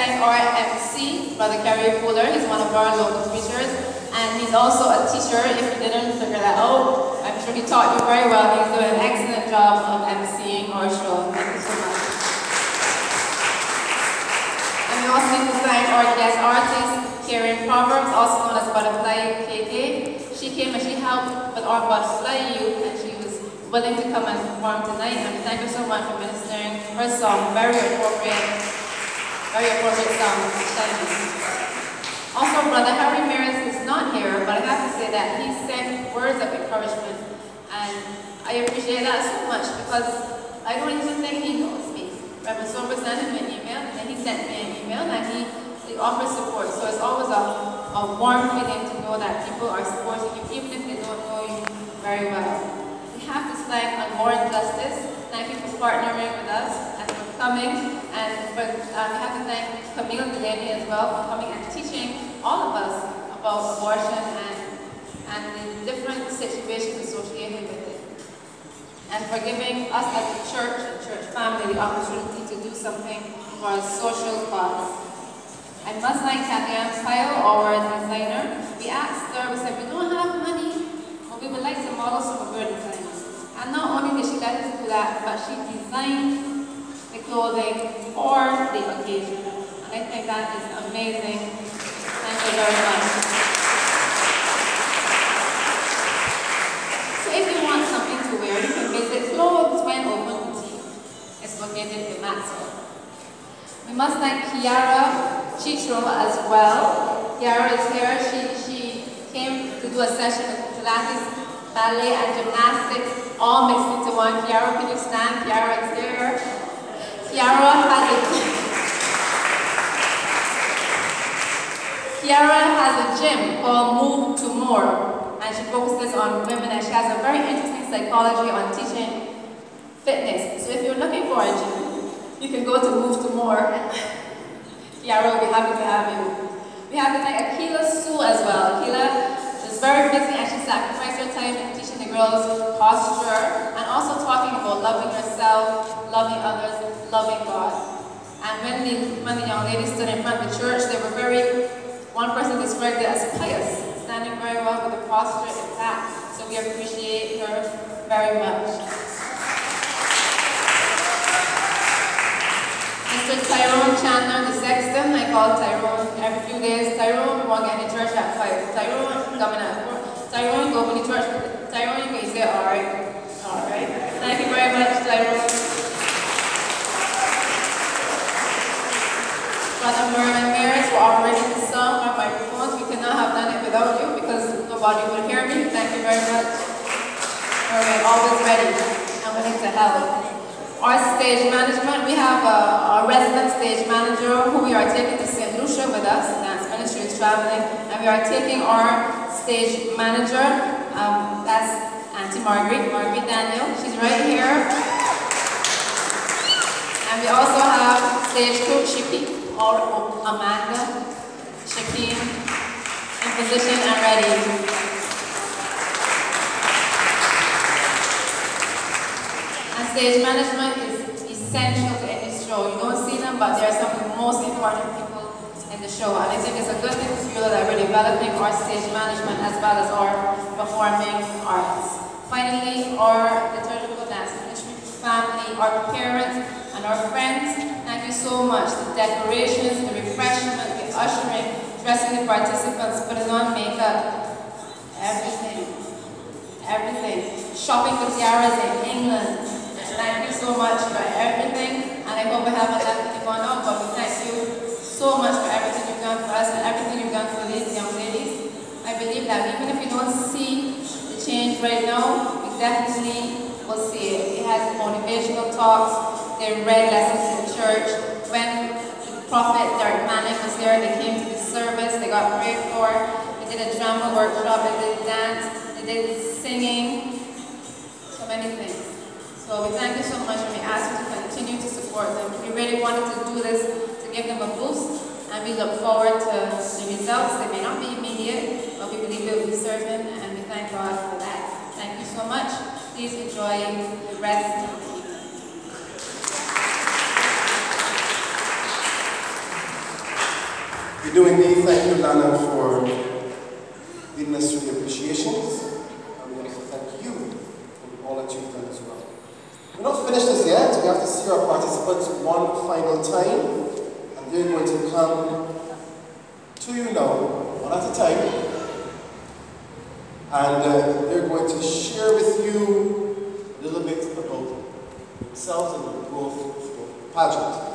thank our MC, Brother Kerry Fuller. He's one of our local preachers, and he's also a teacher. If you didn't figure that out, I'm sure he taught you very well. He's doing an excellent job of MCing our show. Thank you so much. And we also need to thank our guest artist, Karen Proverbs, also known as Butterfly KK. She came and she helped with our Butterfly Youth, and she was willing to come and perform tonight. And we thank her so much for ministering her song, very appropriate song. Also, Brother Harry Maris is not here, but I have to say that he sent words of encouragement, and I appreciate that so much because I don't even think he knows me. Reverend Sober sent him an email, and then he sent me an email, and he offers support. So it's always a warm feeling to know that people are supporting you, even if they don't know you very well. We have to thank on More Justice. Thank you for partnering with us and for coming. And we have to thank Camille Delaney as well for coming and teaching all of us about abortion and the different situations associated with it. And for giving us as a church and church family the opportunity to do something for a social cause. I must thank Kathy Kyle, our designer. We asked her, we said, we don't have money, but we would like to model some of her designs. And not only did she let us do that, but she designed the clothing for the occasion. And I think that is amazing. Thank you very much. So if you want something to wear, you can visit Clothes When Open Boutique. It's located in Maxwell. We must thank Kiara Chicho as well. Kiara is here. She came to do a session of Pilates, ballet, and gymnastics, all mixed into one. Kiara, can you stand? Kiara is here. Kiara has a gym called Move to More, and she focuses on women, and she has a very interesting psychology on teaching fitness. So if you're looking for a gym, you can go to Move to More. Kiara will be happy to have you. We have to thank Akila Sue as well. Akila is very busy, and she sacrificed her time in teaching the girls posture and also talking about loving yourself, loving others, loving God. And when the young ladies stood in front of the church, they were one person described it as pious, standing very well with the posture intact. So we appreciate her very much. Mr. Tyrone Chandler, the sexton, I call Tyrone every few days. Tyrone, we want to get in church at 5. Tyrone, coming at 4. Tyrone, go open the church. Tyrone, you say, alright. Alright. Thank you very much, Tyrone. Brother Mervyn Maris, we're operating the song on microphones. We could not have done it without you because nobody would hear me. Thank you very much. Mervyn, always ready and willing to help. Our stage management, we have our resident stage manager who we are taking to St. Lucia with us. Dance Ministry is traveling, and we are taking our stage manager, that's Auntie Marguerite Daniel. She's right here. And we also have stage coach Shiki, or Amanda, Shakeen, in position and ready. And stage management is essential to any show. You don't see them, but they are some of the most important people in the show. And I think it's a good thing to feel that we're developing our stage management as well as our performing arts. Finally, our liturgical dance ministry family, our parents, and our friends, thank you so much. The decorations, the refreshment, the ushering, dressing the participants, putting on makeup, everything. Shopping for tiaras in England. Thank you so much for everything, and I hope I haven't left anyone out, but we thank you so much for everything you've done for us and everything you've done for these young ladies. I believe that even if you don't see the change right now, we definitely will see it. It has motivational talks, they read lessons in church. When the prophet Derek Manning was here, they came to the service, they got prayed for, they did a drama workshop, they did dance, they did singing, so many things. So we thank you so much, and we ask you to continue to support them. We really wanted to do this to give them a boost, and we look forward to the results. They may not be immediate, but we believe they will be certain, and we thank God for that. Thank you so much. Please enjoy the rest of the evening. do indeed thank you, Lana, for leading us through the appreciations. And we also thank you for all that you've done as well. We're not finished as yet. We have to see our participants one final time. And they're going to come to you now, one at a time. And they're going to share with you a little bit about themselves and the growth of Pageant.